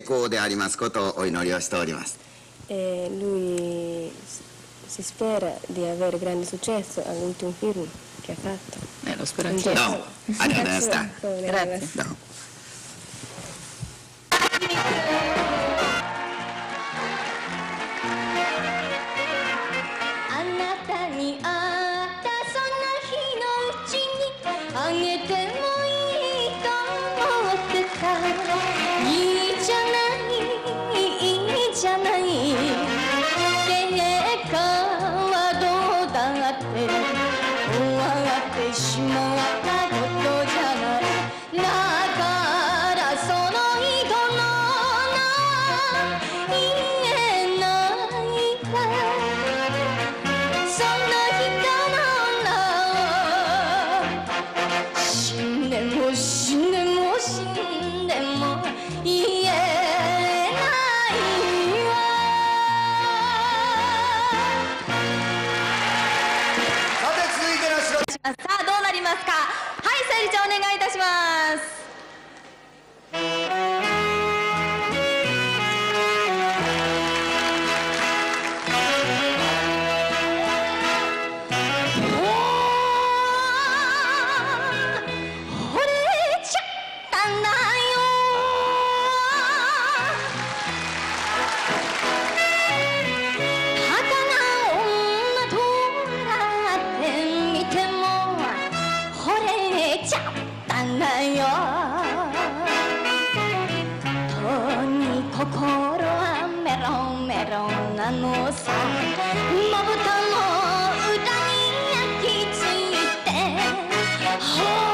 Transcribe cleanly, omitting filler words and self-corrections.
功でありますことをお祈りをしております。 Lui si spera di avere grande successo all'ultimo film che ha fatto. Lo spero anch'io. どうもありがとうございました。 Grazie. どうも。 あなたに会ったその日のうちにあげてもいいと思ってた。いいじゃないいいじゃない、結果はどうだって終わってしまったことじゃない。だからその人の名言えないか、そんな人の名は死んでも死んでも死んでも言えないわ。 さて続いての白さあどうなりますか。はい、さゆりちゃんお願いいたします。惚れちゃったんだよ。儚女と笑ってみても惚れちゃったんだよ。とに心はメロンメロンなのさ。まぶたの裏に焼き付いて